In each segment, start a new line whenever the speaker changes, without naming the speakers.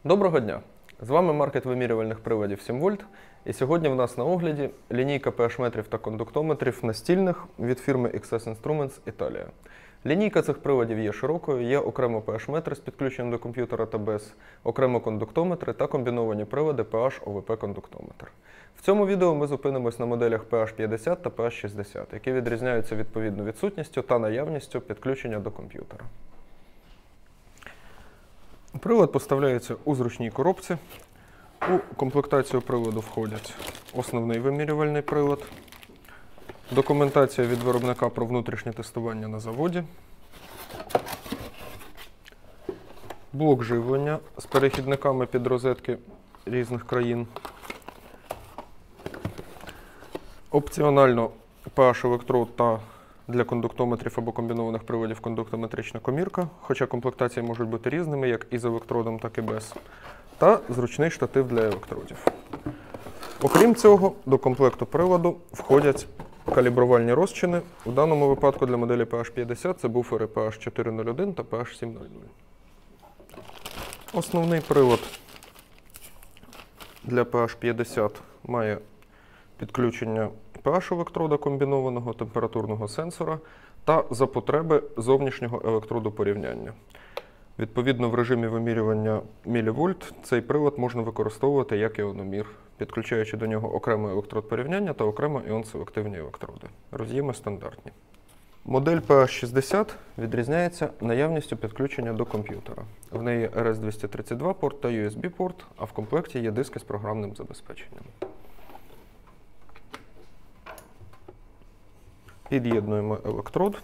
Доброго дня! З вами маркет вимірювальних приладів 7 вольт. І сьогодні в нас на огляді лінійка pH-метрів та кондуктометрів настільних від фірми XS Instruments Italia. Лінійка цих приладів є широкою, є окремо pH-метри з підключенням до комп'ютера та без, окремо кондуктометри та комбіновані прилади pH-ОВП-кондуктометр. В цьому відео ми зупинимось на моделях pH-50 та pH-60, які відрізняються відповідно відсутністю та наявністю підключення до комп'ютера. Прилад поставляється у зручній коробці. У комплектацію приладу входять основний вимірювальний прилад, документація від виробника про внутрішнє тестування на заводі, блок живлення з перехідниками під розетки різних країн, опціонально pH-електрод та для кондуктометрів або комбінованих приладів кондуктометрична комірка, хоча комплектації можуть бути різними, як і з електродом, так і без, та зручний штатив для електродів. Окрім цього, до комплекту приладу входять калібрувальні розчини. У даному випадку для моделі pH-50 це буфери pH-401 та pH-700. Основний прилад для pH-50 має підключення pH-електрода комбінованого, температурного сенсора та за потреби зовнішнього електроду порівняння. Відповідно, в режимі вимірювання мілівольт цей прилад можна використовувати як іономір, підключаючи до нього окремо електрод порівняння та окремо іон-селективні електроди. Роз'єми стандартні. Модель pH-60 відрізняється наявністю підключення до комп'ютера. В неї RS-232 порт та USB-порт, а в комплекті є диски з програмним забезпеченням. Під'єднуємо електрод.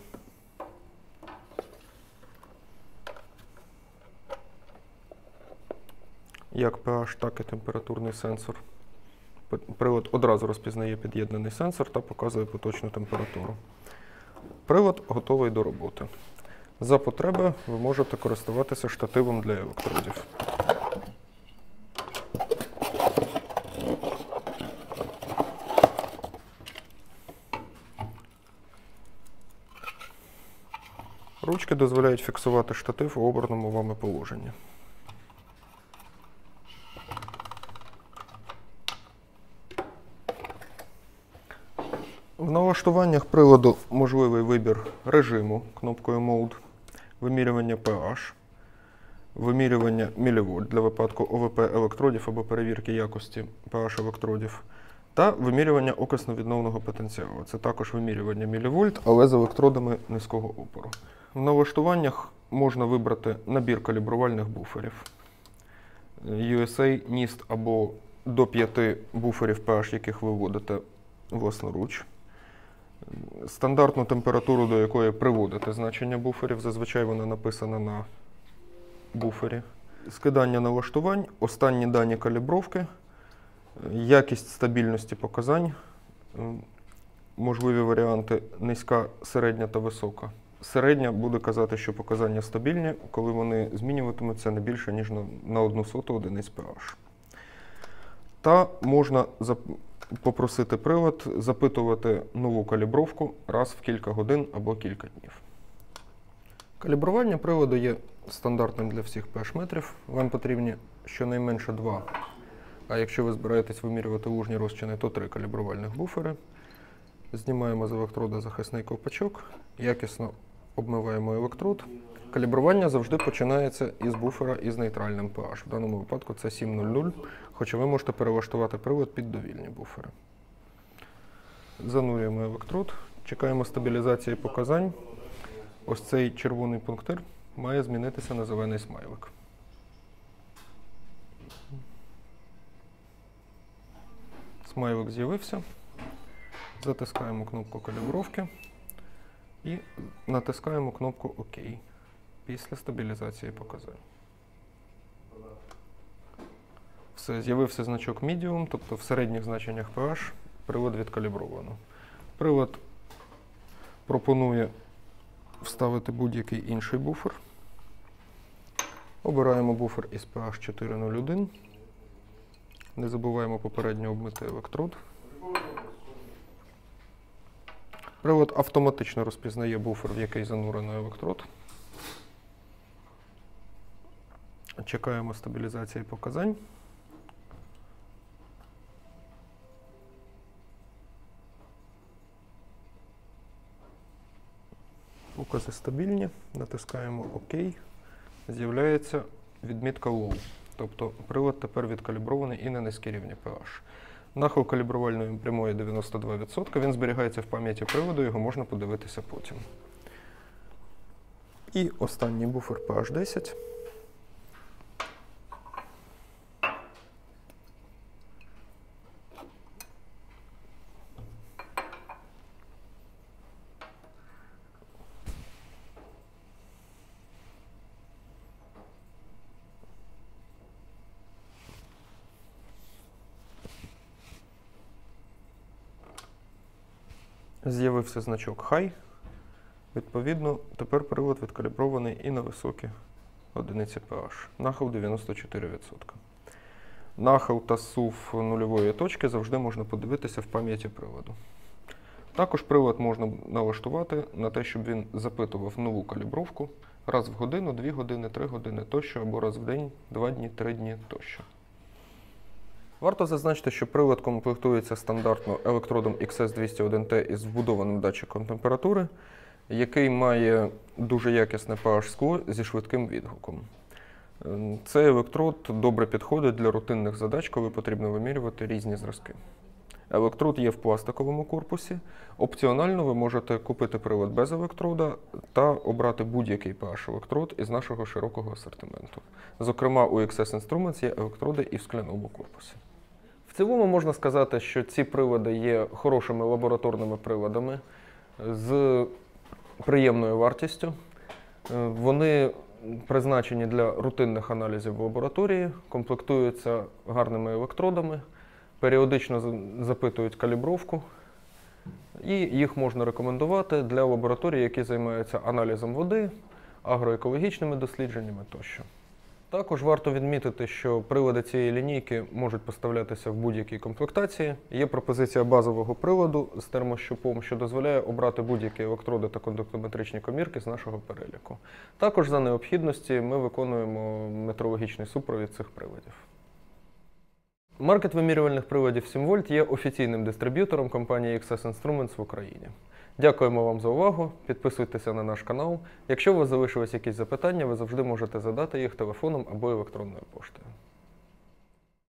Як pH, так і температурний сенсор. Прилад одразу розпізнає під'єднаний сенсор та показує поточну температуру. Прилад готовий до роботи. За потреби ви можете користуватися штативом для електродів. Ручки дозволяють фіксувати штатив у обраному вами положенні. В налаштуваннях приладу можливий вибір режиму кнопкою Mode, вимірювання pH, вимірювання мілівольт для випадку ОВП-електродів або перевірки якості pH-електродів та вимірювання окисно-відновного потенціалу. Це також вимірювання мілівольт, але з електродами низького опору. В налаштуваннях можна вибрати набір калібрувальних буферів. USA, NIST або до 5 буферів pH, яких ви вводите власноруч. Стандартну температуру, до якої приводите значення буферів, зазвичай вона написана на буфері. Скидання налаштувань, останні дані калібровки, якість стабільності показань, можливі варіанти низька, середня та висока. Середня буде казати, що показання стабільні, коли вони змінюватимуться не більше, ніж на 1/100 одиниць pH. Та можна попросити прилад запитувати нову калібровку раз в кілька годин або кілька днів. Калібрування приладу є стандартним для всіх pH-метрів. Вам потрібні щонайменше 2, а якщо ви збираєтесь вимірювати лужні розчини, то 3 калібрувальних буфери. Знімаємо з електрода захисний ковпачок, якісно обмиваємо електрод. Калібрування завжди починається із буфера із нейтральним pH. В даному випадку це 700, хоча ви можете перелаштувати прилад під довільні буфери. Занурюємо електрод, чекаємо стабілізації показань. Ось цей червоний пунктир має змінитися на зелений смайлик. Смайлик з'явився. Затискаємо кнопку калібровки і натискаємо кнопку ОК після стабілізації показань. Все, з'явився значок Medium, тобто в середніх значеннях pH прилад відкалібровано. Прилад пропонує вставити будь-який інший буфер. Обираємо буфер із pH-401. Не забуваємо попередньо обмити електрод. Прилад автоматично розпізнає буфер, в який занурено електрод. Чекаємо стабілізації показань. Покази стабільні, натискаємо ОК, з'являється відмітка Low, тобто прилад тепер відкалібрований і на низькі рівні pH. Нахил калібрувальної прямої 92%, він зберігається в пам'яті приладу, його можна подивитися потім. І останній буфер pH 10. З'явився значок High. Відповідно, тепер прилад відкалібрований і на високі одиниці pH. Нахил 94%. Нахил та SUV нульової точки завжди можна подивитися в пам'яті приладу. Також прилад можна налаштувати на те, щоб він запитував нову калібровку раз в годину, 2 години, 3 години тощо, або раз в день, 2 дні, 3 дні тощо. Варто зазначити, що прилад комплектується стандартно електродом XS201T із вбудованим датчиком температури, який має дуже якісне pH-скло зі швидким відгуком. Цей електрод добре підходить для рутинних задач, коли потрібно вимірювати різні зразки. Електрод є в пластиковому корпусі. Опціонально ви можете купити прилад без електрода та обрати будь-який pH-електрод із нашого широкого асортименту. Зокрема, у XS Instruments є електроди і в скляному корпусі. В цілому можна сказати, що ці прилади є хорошими лабораторними приладами з приємною вартістю. Вони призначені для рутинних аналізів в лабораторії, комплектуються гарними електродами, періодично запитують калібровку, і їх можна рекомендувати для лабораторій, які займаються аналізом води, агроекологічними дослідженнями тощо. Також варто відмітити, що прилади цієї лінійки можуть поставлятися в будь-якій комплектації. Є пропозиція базового приладу з термощупом, що дозволяє обрати будь-які електроди та кондуктометричні комірки з нашого переліку. Також за необхідності ми виконуємо метрологічний супровід цих приладів. Маркет вимірювальних приладів 7 вольт є офіційним дистриб'ютором компанії XS Instruments в Україні. Дякуємо вам за увагу, підписуйтеся на наш канал. Якщо у вас залишились якісь запитання, ви завжди можете задати їх телефоном або електронною поштою.